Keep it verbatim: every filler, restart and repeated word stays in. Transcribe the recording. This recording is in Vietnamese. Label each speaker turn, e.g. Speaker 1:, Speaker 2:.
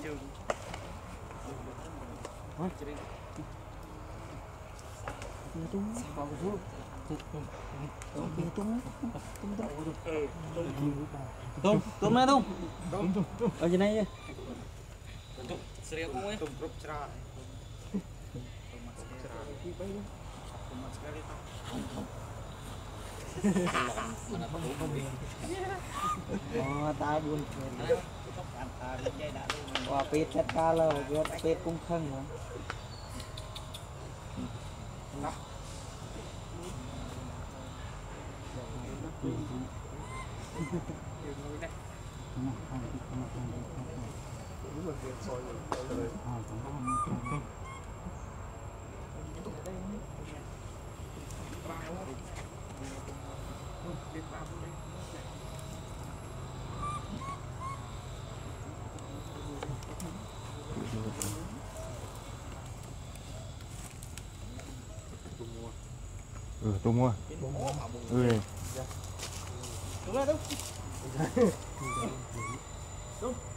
Speaker 1: trường tôm tôm này tôm ở trên này sering aku ya tôm grup cerah oh tabun wah pet set kalau buat pet cung khăng mà
Speaker 2: ừ tôi mua ừ
Speaker 1: đúng rồi đúng đúng